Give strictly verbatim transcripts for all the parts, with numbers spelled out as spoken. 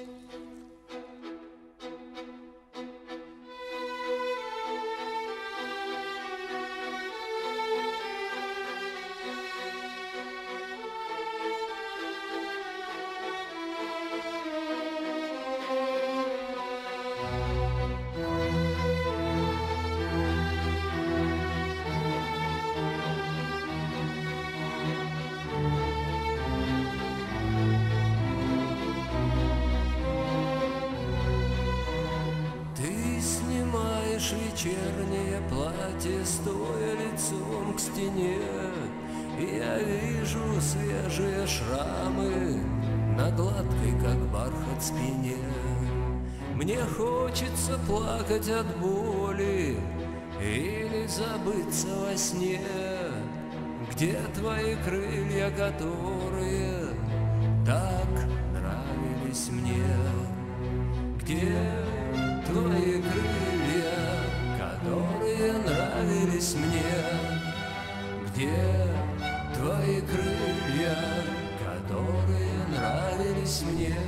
Вечернее платье, стоя лицом к стене, и я вижу свежие шрамы на гладкой, как бархат, спине. Мне хочется плакать от боли или забыться во сне. Где твои крылья, которые так нравились мне? Где твои крылья, которые нравились мне? Где твои крылья, которые нравились мне?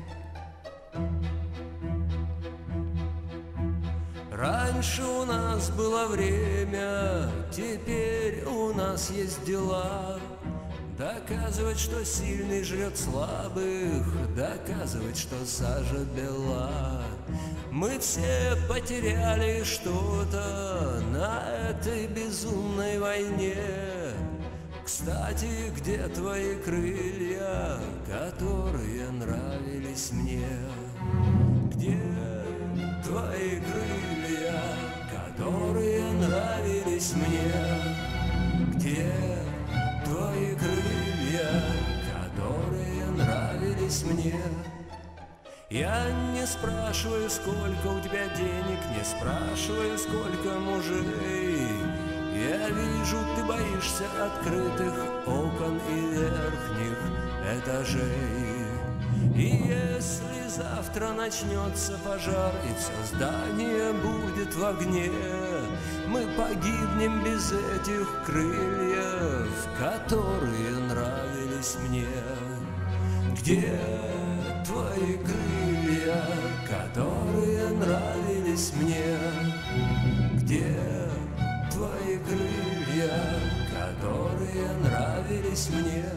Раньше у нас было время, теперь у нас есть дела. Доказывать, что сильный жрет слабых, доказывать, что сажа бела. Мы все потеряли что-то на этой безумной войне. Кстати, где твои крылья, которые нравились мне? Где твои крылья, которые нравились мне? Где твои крылья, которые нравились мне? Я не спрашиваю, сколько у тебя денег, не спрашиваю, сколько мужей. Я вижу, ты боишься открытых окон и верхних этажей. И если завтра начнется пожар и все здание будет в огне, мы погибнем без этих крыльев, которые нравились мне. Где твои крылья, которые нравились мне? Где твои крылья, которые нравились мне?